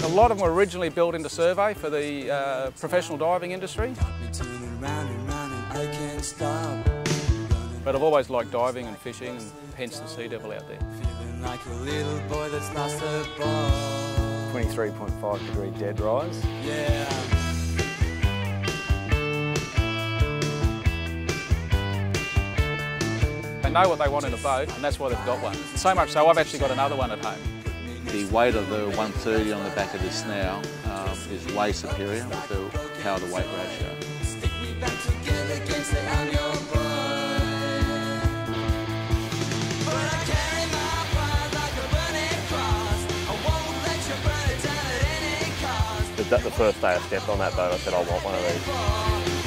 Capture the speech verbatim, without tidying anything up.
A lot of them were originally built into survey for the uh, professional diving industry. But I've always liked diving and fishing, and hence the Sea Devil out there. twenty-three point five degree dead rise. Yeah. They know what they want in a boat, and that's why they've got one. So much so I've actually got another one at home. The weight of the one thirty on the back of the snow um, is way superior with the power to weight ratio. The first day I stepped on that boat, I said, I want one of these.